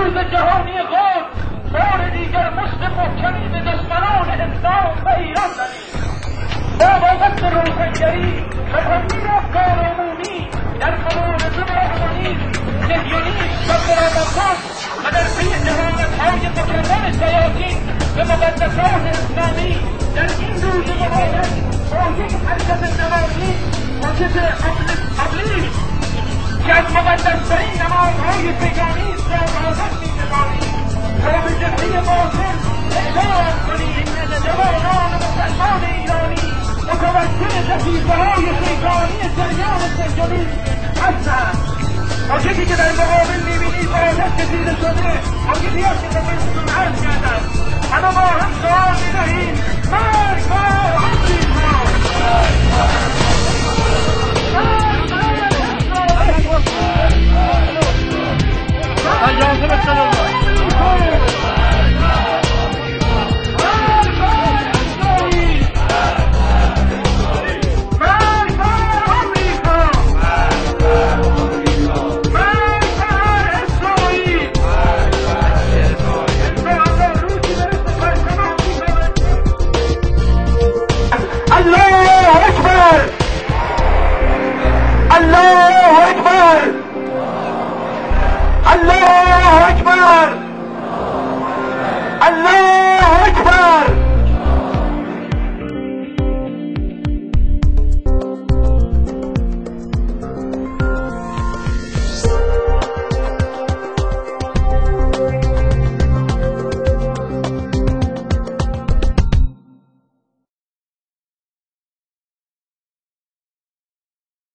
روز جهانی خود بار دیگر مشت محکمی به دشمنان اسلام و ایران زدیم. با وقت روشنگری و تبدیل افکار عمومی در مبارزه با کمونیسم، صهیونیسم و قرامتان و در پی اهانت‌های مکرر شیاطین به مقدسات اسلامی در این روز مبارک با یک حرکت نمادین موجب ابلیس که از مقدسترین نمادهای پیگانیست را آزاد می‌نماییم تا به جبهه باطل اعلام کنیم جوانان مسلمان ایرانی متوجه دقیقه‌های شیطانی جریان صهیونیسم هستند. موجودی که در مقابل می‌بینید آتش کشیده شده، موجودی است که خدمتتون عرض کردم. اما ما هم سؤال می‌دهیم مرگ بر آن چیزها.